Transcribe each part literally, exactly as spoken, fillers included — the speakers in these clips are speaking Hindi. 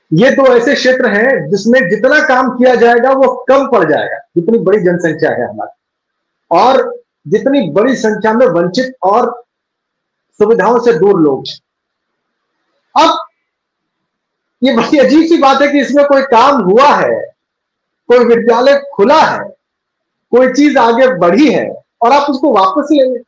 ये दो ऐसे क्षेत्र हैं जिसमें जितना काम किया जाएगा वो कम पड़ जाएगा, जितनी बड़ी जनसंख्या है हमारी और जितनी बड़ी संख्या में वंचित और सुविधाओं से दूर लोग। अब ये बड़ी अजीब सी बात है कि इसमें कोई काम हुआ है, कोई विद्यालय खुला है, कोई चीज आगे बढ़ी है और आप उसको वापस ले लें।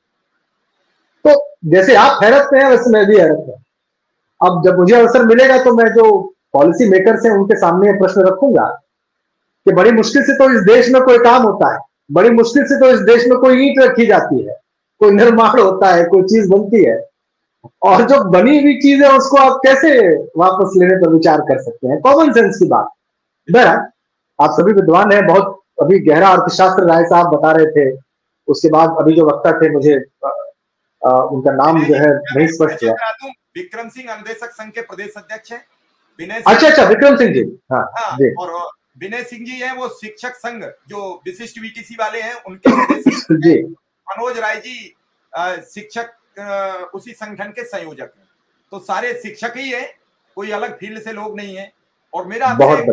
तो जैसे आप हैरत में हैं वैसे मैं भी हैरत में। अब जब मुझे अवसर मिलेगा तो मैं जो पॉलिसी मेकर्स हैं उनके सामने प्रश्न रखूंगा कि बड़ी मुश्किल से तो इस देश में कोई काम होता है, बड़ी मुश्किल से तो इस देश में कोई ईंट रखी जाती है, कोई निर्माण होता है, कोई चीज बनती है, और जो बनी हुई चीज है उसको आप कैसे वापस लेने पर विचार कर सकते हैं? कॉमन सेंस की बात। बहरहाल आप सभी विद्वान हैं, बहुत अभी गहरा अर्थशास्त्र राय साहब बता रहे थे, उसके बाद अभी जो वक्ता थे मुझे आ, आ, उनका नाम जो है नहीं स्पष्ट हुआ। विक्रम सिंह अनुदेशक संघ के प्रदेश अध्यक्ष है। अच्छा अच्छा विक्रम सिंह जी। हाँ, हाँ जी। और विनय सिंह जी हैं, वो शिक्षक संघ जो विशिष्ट वीटीसी वाले हैं उनके प्रदेश जी। मनोज राय जी शिक्षक उसी संगठन के संयोजक हैं। तो सारे शिक्षक ही है, कोई अलग फील्ड से लोग नहीं है। और मेरा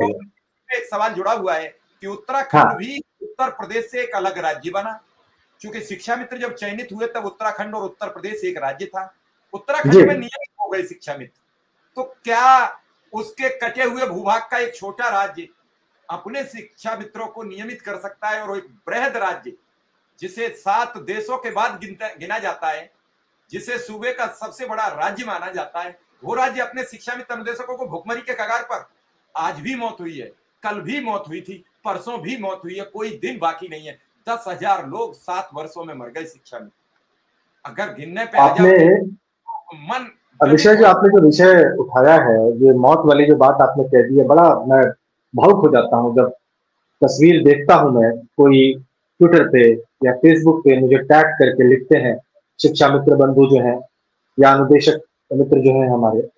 एक सवाल जुड़ा हुआ है कि उत्तराखंड हाँ। भी उत्तर प्रदेश से एक अलग राज्य बना, क्योंकि शिक्षा मित्र जब चयनित हुए तब उत्तराखंड और उत्तर प्रदेश एक राज्य था। उत्तराखंड में नियमित हो गए शिक्षा मित्र, तो क्या उसके कटे हुए भूभाग का एक छोटा राज्य अपने शिक्षा मित्रों को नियमित कर सकता है? और एक बृहद राज्य जिसे सात देशों के बाद गिना जाता है, जिसे सूबे का सबसे बड़ा राज्य माना जाता है, वो राज्य अपने शिक्षा मित्र अनुदेशकों को भुखमरी के कगार पर, आज भी मौत हुई है, कल भी मौत हुई थी, परसों भी मौत हुई है, कोई दिन बाकी नहीं है। दस हजार लोग सात वर्षों में मर गए शिक्षा में। अगर गिनने पे आ जाए तो मन विषय जो आपने जो विषय उठाया है, ये मौत वाली जो बात आपने कह दी है, बड़ा मैं भावुक हो जाता हूँ जब तस्वीर देखता हूँ। मैं कोई ट्विटर पे या फेसबुक पे मुझे टैग करके लिखते हैं शिक्षा मित्र बंधु जो हैं या अनुदेशक मित्र जो हैं हमारे,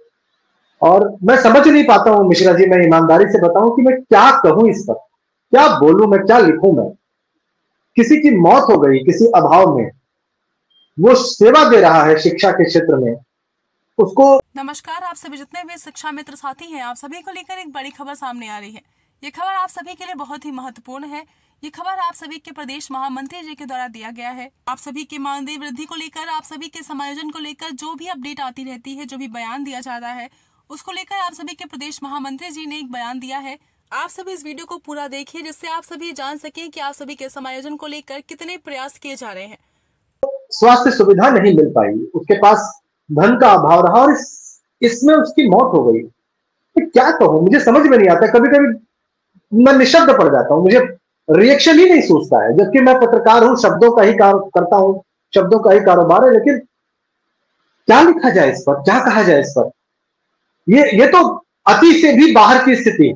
और मैं समझ नहीं पाता हूँ मिश्रा जी, मैं ईमानदारी से बताऊं कि मैं क्या कहूं इस पर, क्या बोलूं मैं, क्या लिखूं मैं। किसी की मौत हो गई किसी अभाव में, वो सेवा दे रहा है शिक्षा के क्षेत्र में, उसको। नमस्कार, आप सभी जितने भी शिक्षा मित्र साथी हैं, आप सभी को लेकर एक बड़ी खबर सामने आ रही है। ये खबर आप सभी के लिए बहुत ही महत्वपूर्ण है। ये खबर आप सभी के प्रदेश महामंत्री जी के द्वारा दिया गया है। आप सभी के मानदेय वृद्धि को लेकर, आप सभी के समायोजन को लेकर जो भी अपडेट आती रहती है, जो भी बयान दिया जाता है, उसको लेकर आप सभी के प्रदेश महामंत्री जी ने एक बयान दिया है। आप सभी इस वीडियो को पूरा देखिए, जिससे आप सभी जान सकें कि आप सभी के समायोजन को लेकर कितने प्रयास किए जा रहे हैं। स्वास्थ्य सुविधा नहीं मिल पाई, उसके पास धन का अभाव रहा और इस, इसमें उसकी मौत हो गई। तो क्या कहूं, मुझे समझ में नहीं आता। कभी कभी मैं निशब्द पड़ जाता हूं, मुझे रिएक्शन ही नहीं सूझता है, जबकि मैं पत्रकार हूं, शब्दों का ही कार्य करता हूं, शब्दों का ही कारोबार है। लेकिन क्या लिखा जाए इस पर, क्या कहा जाए इस पर? ये ये तो अति से भी बाहर की स्थिति है,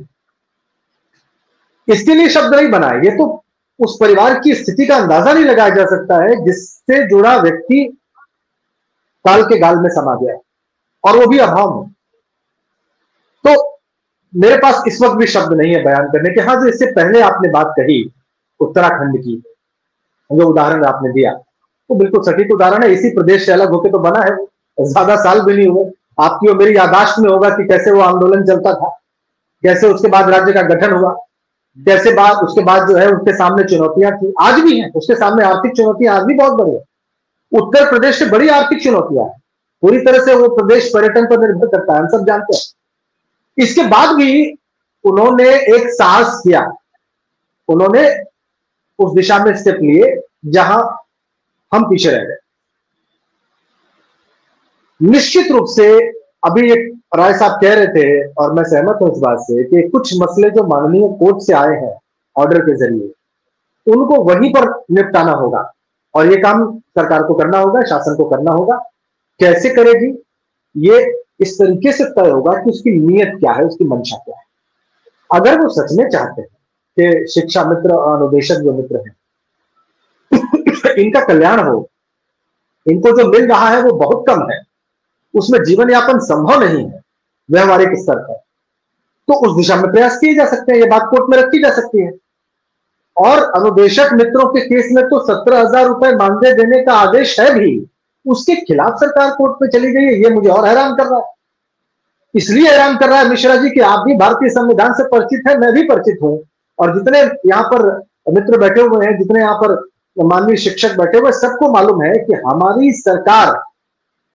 इसके लिए शब्द नहीं बनाए। ये तो उस परिवार की स्थिति का अंदाजा नहीं लगाया जा सकता है जिससे जुड़ा व्यक्ति काल के गाल में समा गया, और वो भी अभाव में। तो मेरे पास इस वक्त भी शब्द नहीं है बयान करने के। हाँ, जो इससे पहले आपने बात कही उत्तराखंड की, जो उदाहरण आपने दिया, वो बिल्कुल सटीक उदाहरण है। इसी प्रदेश से अलग होकर तो बना है, ज्यादा साल भी नहीं हुए। आपकी और मेरी यादाश्त में होगा कि कैसे वो आंदोलन चलता था, कैसे उसके बाद राज्य का गठन हुआ, कैसे बाद उसके बाद जो है उसके सामने चुनौतियां थी, आज भी हैं उसके सामने। आर्थिक चुनौतियां आज भी बहुत बड़ी है। उत्तर प्रदेश से बड़ी आर्थिक चुनौतियां हैं, पूरी तरह से वो प्रदेश पर्यटन पर निर्भर करता है, हम सब जानते हैं। इसके बाद भी उन्होंने एक साहस किया, उन्होंने उस दिशा में स्टेप लिए जहां हम पीछे रह गए। निश्चित रूप से अभी एक राय साहब कह रहे थे, और मैं सहमत हूं इस बात से, कि कुछ मसले जो माननीय कोर्ट से आए हैं ऑर्डर के जरिए, उनको वहीं पर निपटाना होगा, और ये काम सरकार को करना होगा, शासन को करना होगा। कैसे करेगी ये इस तरीके से तय होगा कि उसकी नीयत क्या है, उसकी मंशा क्या है। अगर वो सच में चाहते हैं कि शिक्षा मित्र और अनुदेशक जो मित्र हैं इनका कल्याण हो, इनको जो मिल रहा है वो बहुत कम है, उसमें जीवन यापन संभव नहीं है व्यवहारिक स्तर पर, तो उस दिशा में प्रयास किए जा सकते हैं। ये बात कोर्ट में रखी जा सकती है। और अनुदेशक मित्रों के केस में तो सत्रह हजार रुपए मानदेय देने का आदेश है भी, उसके खिलाफ सरकार कोर्ट में चली गई है। ये मुझे और हैरान कर रहा है। इसलिए हैरान कर रहा है मिश्रा जी कि आप भी भारतीय संविधान से परिचित हैं, मैं भी परिचित हूं, और जितने यहाँ पर मित्र बैठे हुए हैं, जितने यहाँ पर माननीय शिक्षक बैठे हुए, सबको मालूम है कि हमारी सरकार